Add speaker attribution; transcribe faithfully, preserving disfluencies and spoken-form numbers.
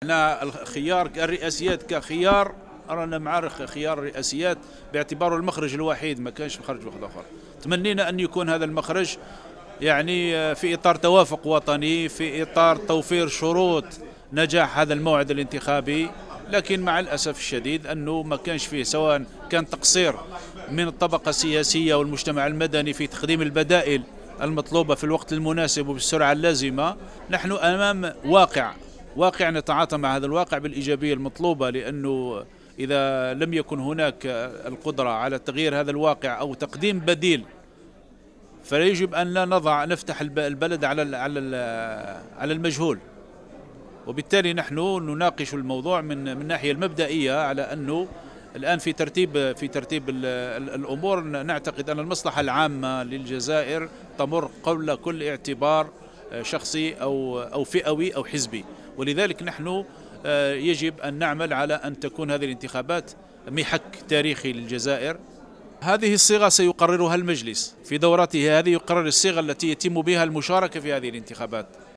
Speaker 1: احنا الخيار الرئاسيات كخيار، رانا مع خيار الرئاسيات باعتباره المخرج الوحيد، ما كانش مخرج واحد اخر. تمنينا ان يكون هذا المخرج يعني في اطار توافق وطني، في اطار توفير شروط نجاح هذا الموعد الانتخابي، لكن مع الاسف الشديد انه ما كانش فيه، سواء كان تقصير من الطبقه السياسيه والمجتمع المدني في تقديم البدائل المطلوبه في الوقت المناسب وبالسرعه اللازمه. نحن امام واقع واقع نتعاطى مع هذا الواقع بالإيجابية المطلوبة، لأنه إذا لم يكن هناك القدرة على تغيير هذا الواقع أو تقديم بديل، فيجب أن لا نضع نفتح البلد على على على المجهول. وبالتالي نحن نناقش الموضوع من من الناحية المبدئية، على أنه الآن في ترتيب في ترتيب الأمور نعتقد أن المصلحة العامة للجزائر تمر قبل كل اعتبار شخصي أو أو فئوي أو حزبي، ولذلك نحن يجب أن نعمل على أن تكون هذه الانتخابات محك تاريخي للجزائر. هذه الصيغة سيقررها المجلس في دورته هذه، يقرر الصيغة التي يتم بها المشاركة في هذه الانتخابات.